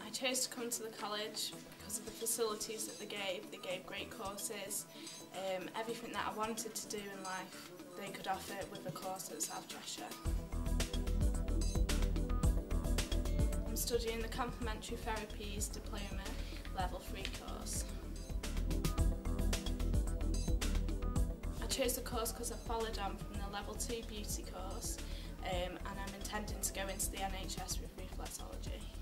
I chose to come to the college because of the facilities that they gave. They gave great courses, everything that I wanted to do in life they could offer with the course at South Cheshire. I'm studying the Complementary Therapies Diploma Level 3 course. I chose the course because I followed on from the Level 2 beauty course and I'm intending to go into the NHS with reflexology.